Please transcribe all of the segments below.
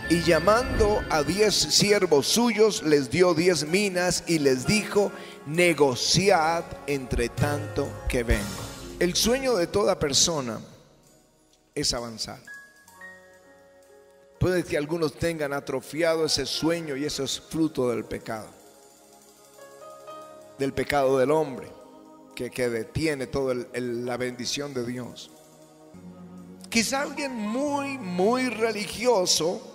Y llamando a 10 siervos suyos, les dio 10 minas y les dijo: negociad entre tanto que vengo. El sueño de toda persona es avanzar. Puede que algunos tengan atrofiado ese sueño, y eso es fruto del pecado del hombre, que detiene toda la bendición de Dios. Quizá alguien muy religioso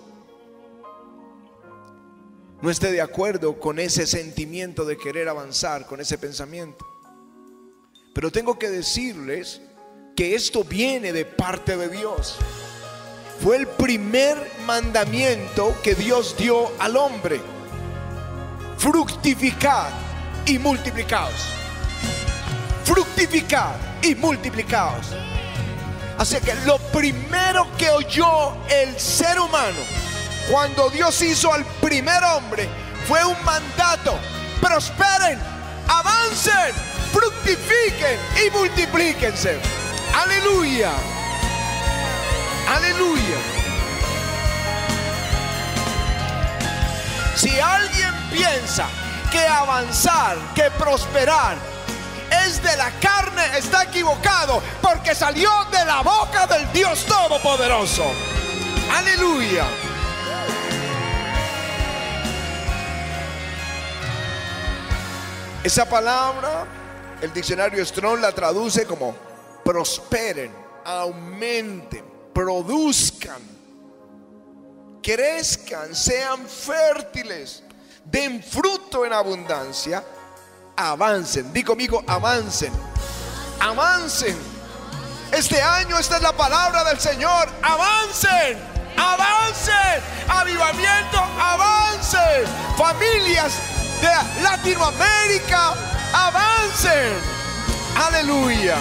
no esté de acuerdo con ese sentimiento de querer avanzar, con ese pensamiento. Pero tengo que decirles que esto viene de parte de Dios. Fue el primer mandamiento que Dios dio al hombre: fructificad y multiplicaos. Fructificad y multiplicaos. Así que lo primero que oyó el ser humano cuando Dios hizo al primer hombre fue un mandato: prosperen, avancen, fructifiquen y multiplíquense. Aleluya, aleluya. Si alguien piensa que avanzar, que prosperar es de la carne, está equivocado, porque salió de la boca del Dios Todopoderoso. Aleluya. Esa palabra, el diccionario Strong la traduce como prosperen, aumenten, produzcan, crezcan, sean fértiles, den fruto en abundancia, avancen. Di conmigo: avancen, avancen. Este año esta es la palabra del Señor: avancen, avancen. Avivamiento, avancen. Familias de Latinoamérica, avancen. Aleluya.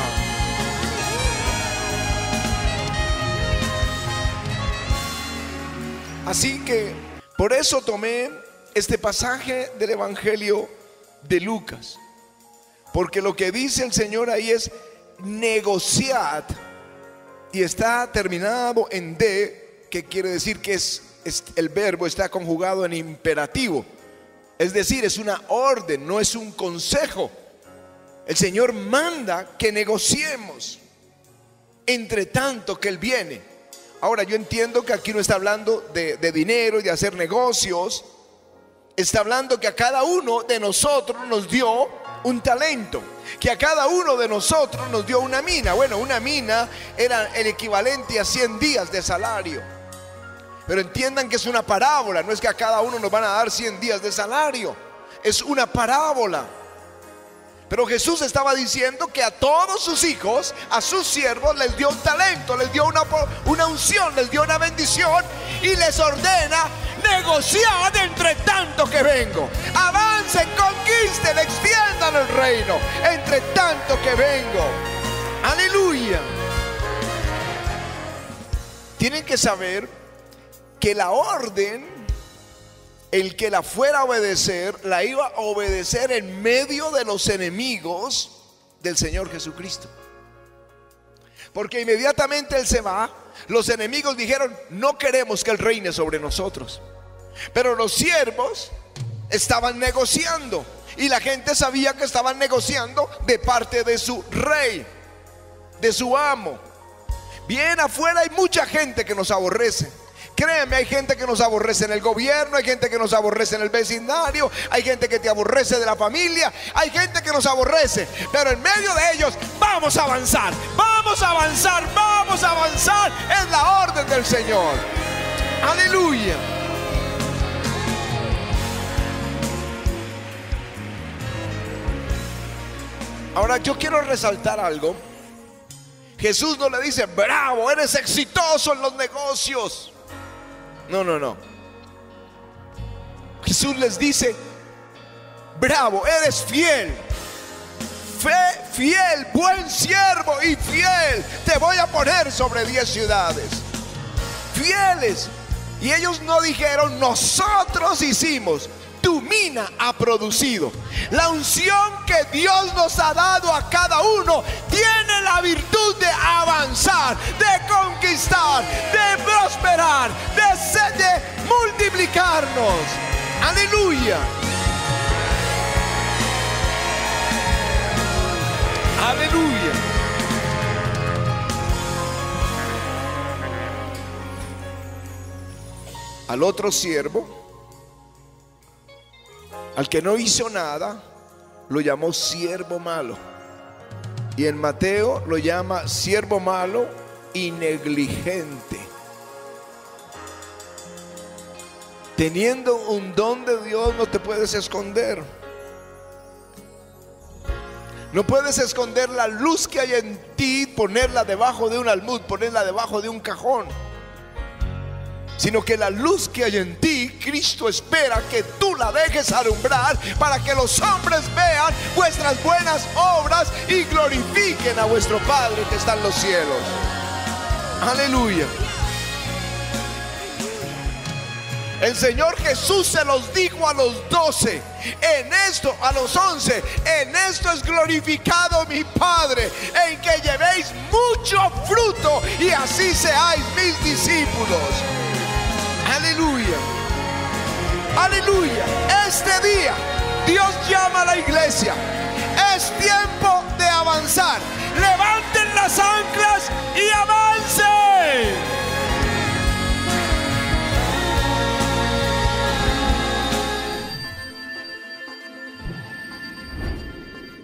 Así que por eso tomé este pasaje del Evangelio de Lucas, porque lo que dice el Señor ahí es: negociad, y está terminado en D, que quiere decir que el verbo está conjugado en imperativo. Es decir, es una orden, no es un consejo. El Señor manda que negociemos entre tanto que Él viene. Ahora, yo entiendo que aquí no está hablando de dinero y de hacer negocios. Está hablando que a cada uno de nosotros nos dio un talento, que a cada uno de nosotros nos dio una mina. Bueno, una mina era el equivalente a 100 días de salario. Pero entiendan que es una parábola, no es que a cada uno nos van a dar 100 días de salario, es una parábola. Pero Jesús estaba diciendo que a todos sus hijos, a sus siervos, les dio un talento, les dio una unción, les dio una bendición, y les ordena: negociad entre tanto que vengo. Avancen, conquisten, extiendan el reino entre tanto que vengo. Aleluya. Tienen que saber que la orden, el que la fuera a obedecer, la iba a obedecer en medio de los enemigos del Señor Jesucristo. Porque inmediatamente Él se va, los enemigos dijeron: no queremos que Él reine sobre nosotros. Pero los siervos estaban negociando, y la gente sabía que estaban negociando de parte de su rey, de su amo. Bien, afuera hay mucha gente que nos aborrece. Créeme, hay gente que nos aborrece en el gobierno, hay gente que nos aborrece en el vecindario, hay gente que te aborrece de la familia, hay gente que nos aborrece, pero en medio de ellos vamos a avanzar, vamos a avanzar, vamos a avanzar. Es la orden del Señor. Aleluya. Ahora yo quiero resaltar algo. Jesús no le dice: bravo, eres exitoso en los negocios. No. Jesús les dice: bravo, eres fiel, fiel, buen siervo y fiel. Te voy a poner sobre 10 ciudades. Fieles. Y ellos no dijeron: nosotros hicimos. Tu mina ha producido. La unción que Dios nos ha dado a cada uno tiene la virtud de avanzar, de conquistar, de prosperar. prosperar, de multiplicarnos. Aleluya. Aleluya. Al otro siervo, al que no hizo nada, lo llamó siervo malo. Y en Mateo lo llama siervo malo y negligente. Teniendo un don de Dios no te puedes esconder. No puedes esconder la luz que hay en ti, ponerla debajo de un almud, ponerla debajo de un cajón. Sino que la luz que hay en ti, Cristo espera que tú la dejes alumbrar para que los hombres vean vuestras buenas obras y glorifiquen a vuestro Padre que está en los cielos. Aleluya. El Señor Jesús se los dijo a los 12, en esto, a los 11, en esto es glorificado mi Padre, en que llevéis mucho fruto y así seáis mis discípulos. Aleluya. Aleluya. Este día Dios llama a la iglesia. Es tiempo de avanzar. Levanten las anclas